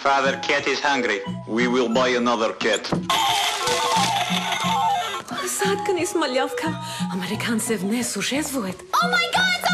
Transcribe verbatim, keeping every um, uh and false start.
Father cat is hungry. We will buy another cat. Садка не смалявка. Американцев не сушествует. Oh my god!